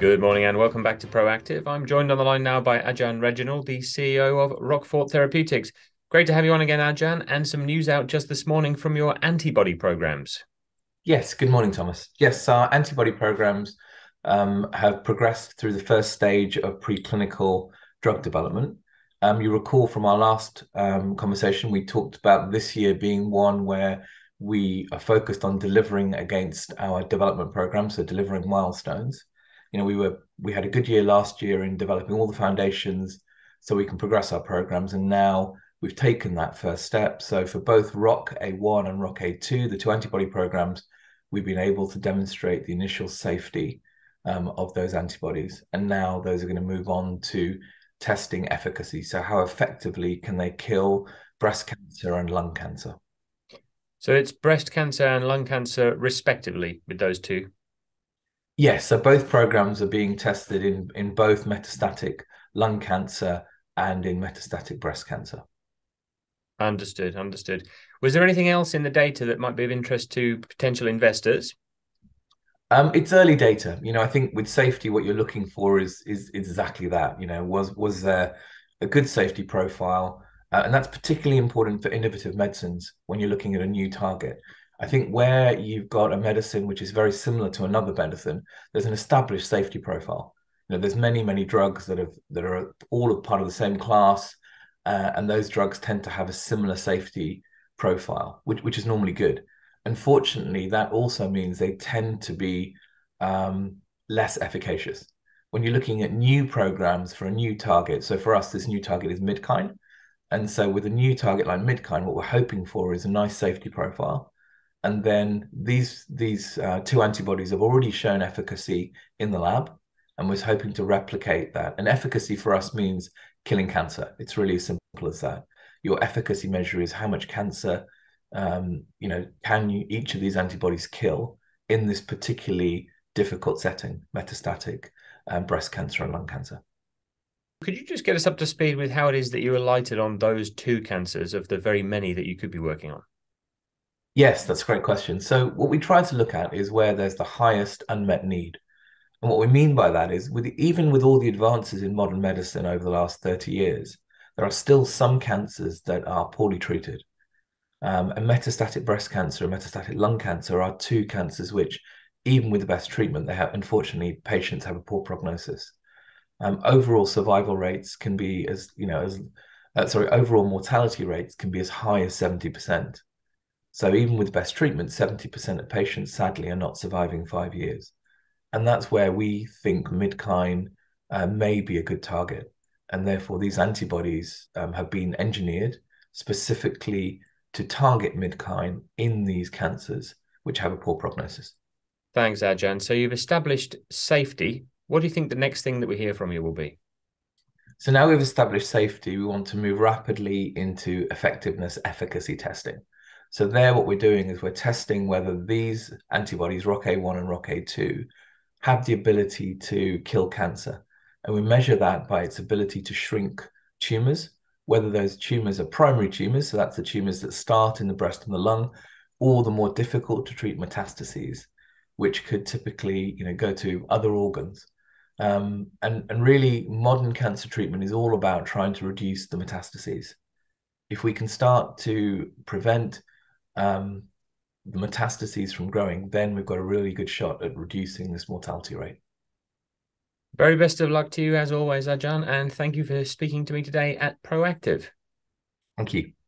Good morning and welcome back to Proactive. I'm joined on the line now by Ajan Reginald, the CEO of Roquefort Therapeutics. Great to have you on again, Ajan, and some news out just this morning from your antibody programs. Yes, good morning, Thomas. Yes, our antibody programs have progressed through the first stage of preclinical drug development. You recall from our last conversation, we talked about this year being one where we are focused on delivering against our development program, so delivering milestones. We had a good year last year in developing all the foundations so we can progress our programs, and now we've taken that first step. So for both ROQ-A1 and ROQ-A2, the two antibody programs, we've been able to demonstrate the initial safety of those antibodies, and now those are going to move on to testing efficacy. So how effectively can they kill breast cancer and lung cancer? So it's breast cancer and lung cancer respectively with those two. Yes, so both programs are being tested in both metastatic lung cancer and in metastatic breast cancer. Understood. Was there anything else in the data that might be of interest to potential investors? It's early data. I think with safety, what you're looking for is exactly that. Was there a good safety profile? And that's particularly important for innovative medicines when you're looking at a new target. I think where you've got a medicine which is very similar to another medicine, there's an established safety profile. There's many drugs that are all a part of the same class, and those drugs tend to have a similar safety profile, which is normally good. Unfortunately, that also means they tend to be less efficacious. When you're looking at new programs for a new target, so for us, this new target is Midkine. And so with a new target like Midkine, what we're hoping for is a nice safety profile. And then these two antibodies have already shown efficacy in the lab, and we're hoping to replicate that. And efficacy for us means killing cancer. It's really as simple as that. Your efficacy measure is how much cancer can each of these antibodies kill in this particularly difficult setting, metastatic breast cancer and lung cancer. Could you just get us up to speed with how it is that you alighted on those two cancers of the very many that you could be working on? Yes, that's a great question. So what we try to look at is where there's the highest unmet need. And what we mean by that is even with all the advances in modern medicine over the last 30 years, there are still some cancers that are poorly treated. And metastatic breast cancer and metastatic lung cancer are two cancers which, even with the best treatment, unfortunately, patients have a poor prognosis. Overall survival rates can be overall mortality rates can be as high as 70%. So even with best treatment, 70% of patients sadly are not surviving 5 years. And that's where we think Midkine may be a good target. And therefore, these antibodies have been engineered specifically to target Midkine in these cancers, which have a poor prognosis. Thanks, Ajan. So you've established safety. What do you think the next thing that we hear from you will be? So now we've established safety, we want to move rapidly into effectiveness efficacy testing. So there, what we're doing is we're testing whether these antibodies, ROQ-A1 and ROQ-A2, have the ability to kill cancer. And we measure that by its ability to shrink tumors, whether those tumors are primary tumors, so that's the tumors that start in the breast and the lung, or the more difficult to treat metastases, which could typically go to other organs. And really, modern cancer treatment is all about trying to reduce the metastases. If we can start to prevent the metastases from growing, then we've got a really good shot at reducing this mortality rate. Very best of luck to you as always, Ajan, and thank you for speaking to me today at Proactive. Thank you.